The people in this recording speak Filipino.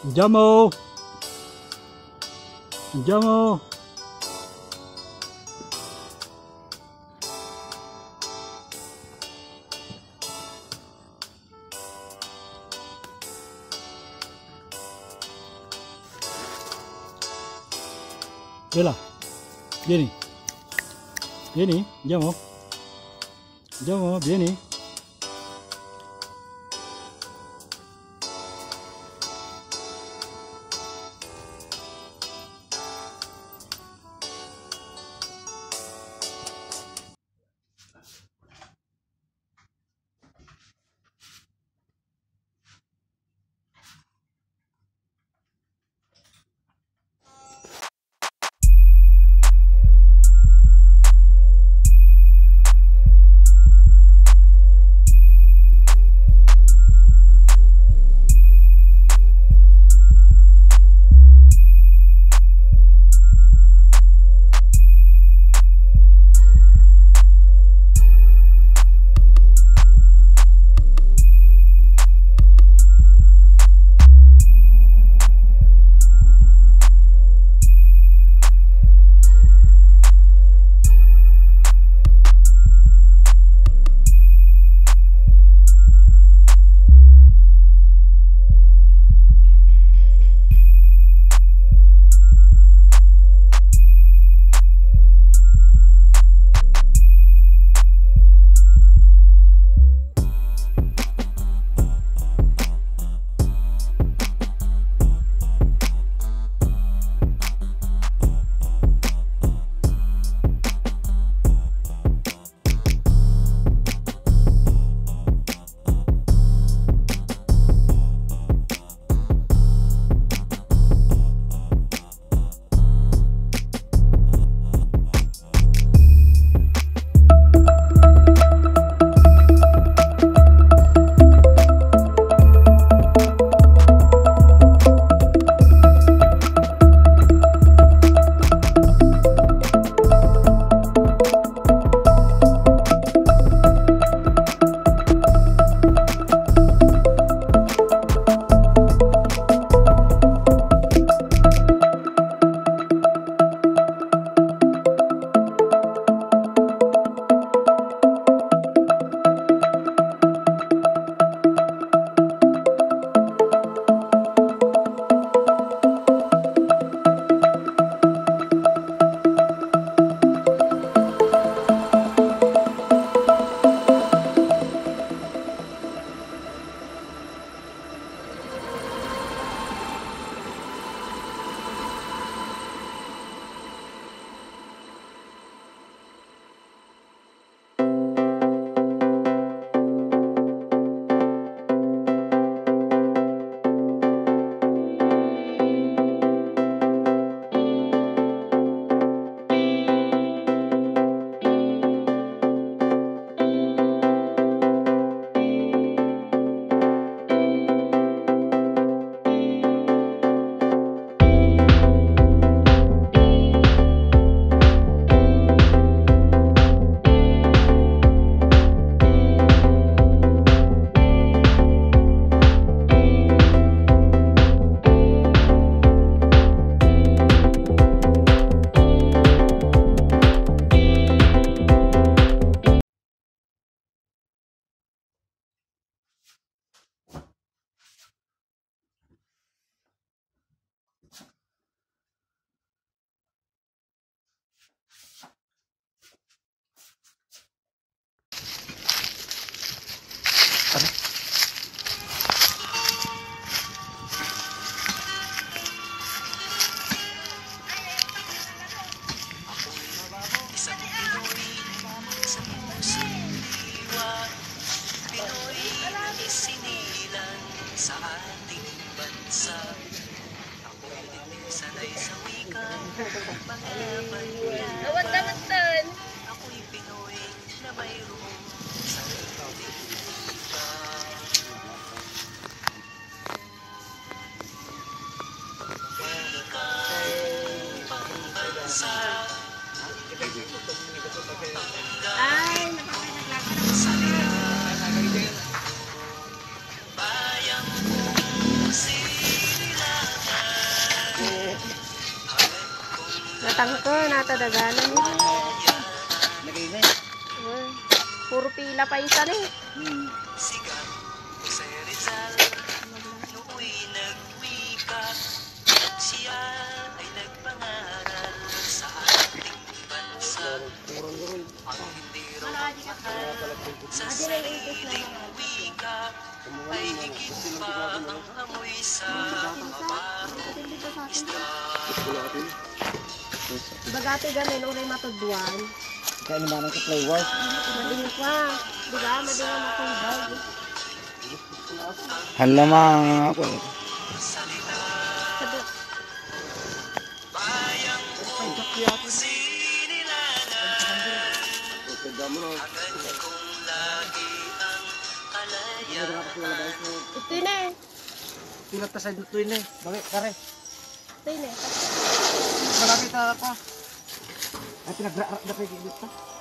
Andiamo! Andiamo! Bella, vieni, vieni, andiamo, andiamo, vieni. matadaganan yun. Lagay na Puro pila pa isa na eh. Sigat Jose Rizal Nooy nagwika Siya ay nagpangaral sa ating bansa Ang hindi raw mahal sa sariling wika Ay higit pa ang amoy sa mabarong isda Bagate ganin, uray matudbuan. Kaya naman sa flavor. Madingin pa. Diba? Madingin matudbag. Halamang ako. Sabi, Bayang kong sinilangan Agad kong lagi ang alaya ito yun eh. Pilat ta sa ito yun eh. Bakit? Kare. Ito yun eh. Malapit na pa. Ay, pinagra-rak na kayo dito.